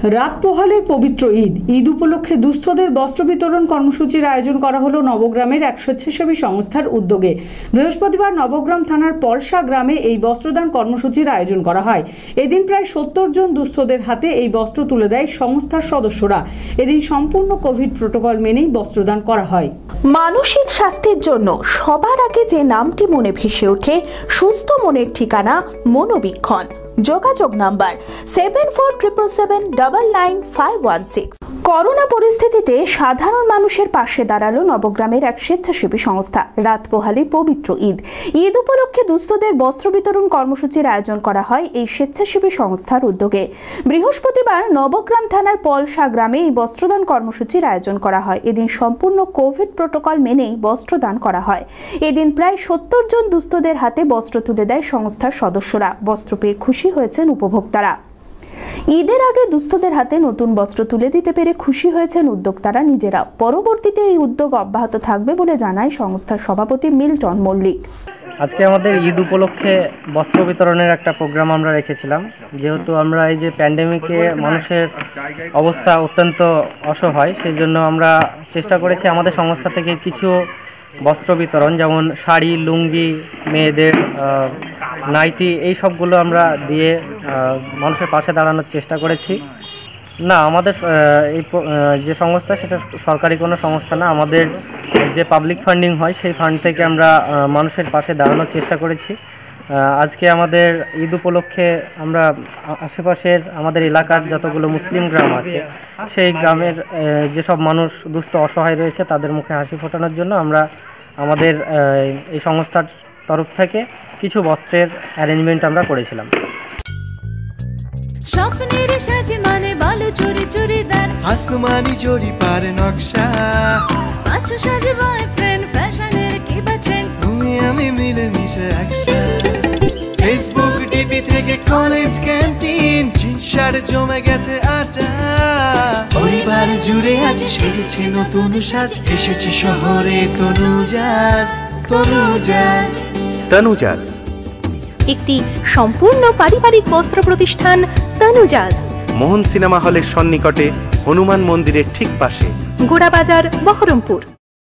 রাত পোহালে পবিত্র ঈদ উপলক্ষে দুস্থদের বস্ত্র বিতরণ কর্মসূচির আয়োজন করা হলো নবগ্রামের এক স্বেচ্ছাসেবী সংস্থার উদ্যোগে। বৃহস্পতিবার নবগ্রাম থানার পলসা গ্রামে এই বস্ত্রদান কর্মসূচির আয়োজন করা হয়। এদিন প্রায় 70 জন দুস্থদের হাতে এই বস্ত্র তুলে দেয় সংস্থার সদস্যরা। এদিন সম্পূর্ণ কোভিড প্রোটোকল মেনেই বস্ত্রদান করা হয়। মানসিক স্বাস্থ্যের জন্য সবার আগে যে নামটি মনে ভেসে ওঠে, সুস্থ মনের ঠিকানা মনোবীক্ষণ। যোগাযোগ নাম্বার 7477799516। করোনা পরিস্থিতিতে সাধারণ মানুষের পাশে দাঁড়ালো নবগ্রামের এক স্বেচ্ছাসেবী সংস্থা। রাত পোহালে পবিত্র ঈদ উপলক্ষে দুস্থদের বস্ত্র বিতরণ কর্মসূচির আয়োজন করা হয় এই স্বেচ্ছাসেবী সংস্থার উদ্যোগে। বৃহস্পতিবার নবগ্রাম থানার পলসা গ্রামে এই বস্ত্রদান কর্মসূচির আয়োজন করা হয়। এদিন সম্পূর্ণ কোভিড প্রোটোকল মেনেই বস্ত্রদান করা হয়। এদিন প্রায় 70 জন দুস্থদের হাতে বস্ত্র তুলে দেয় সংস্থার সদস্যরা। বস্ত্র পেয়ে খুশি হয়েছেন উপভোক্তারা। ঈদের আগে দুস্থদের হাতে নতুন বস্ত্র তুলে দিতে পেরে খুশি হয়েছেন উদ্যোক্তারা নিজেরা। পরবর্তীতে এই উদ্যোগ অব্যাহত থাকবে বলে জানায় সংস্থার সভাপতি মিল্টন মল্লিক। আজকে আমাদের ঈদ উপলক্ষে বস্ত্র বিতরণের একটা প্রোগ্রাম আমরা রেখেছিলাম। যেহেতু আমরা এই যে প্যান্ডেমিকে মানুষের অবস্থা অত্যন্ত অসহায়, সেই জন্য আমরা চেষ্টা করেছি আমাদের সংস্থা থেকে কিছু বস্ত্র বিতরণ, যেমন শাড়ি, লুঙ্গি, মেয়েদের নাইটি, এই সবগুলো আমরা দিয়ে মানুষের পাশে দাঁড়ানোর চেষ্টা করেছি। না, আমাদের এই যে সংস্থা সেটা সরকারি কোনো সংস্থা না। আমাদের যে পাবলিক ফান্ডিং হয় সেই ফান্ড থেকে আমরা মানুষের পাশে দাঁড়ানোর চেষ্টা করেছি। আজকে আমাদের ঈদ উপলক্ষে আমরা আশেপাশের আমাদের এলাকার যতগুলো মুসলিম গ্রাম আছে সেই গ্রামের যেসব মানুষ দুস্থ অসহায় রয়েছে তাদের মুখে হাসি ফোটানোর জন্য আমরা আমাদের এই সংস্থার তরফ থেকে কিছু বস্ত্রের অ্যারেঞ্জমেন্ট আমরা করেছিলাম। স্বপ্নের সাজে মানে বালু চুরি চুরিদার, আসমানি জড়ি পার নকশা, পাঁচু সাজে বয়ফ্রেন্ড, ফ্যাশনের কি বা ট্রেন্ড, তুমি আমি মিলে মিশে একসাথে। ফেসবুক টিভি থেকে কলেজ ক্যান্টিন, জিন্স শার্ট জমে গেছে আটা, পরিবার জুড়ে আজ সেজেছে নতুন সাজ, এসেছে শহরে তনুজাজ। তনুজাজ একটি সম্পূর্ণ পারিবারিক বস্ত্র প্রতিষ্ঠান তনুজাজ, মোহন সিনেমা হলের সন্নিকটে, হনুমান মন্দিরের ঠিক পাশে, গোড়াবাজার, বহরমপুর।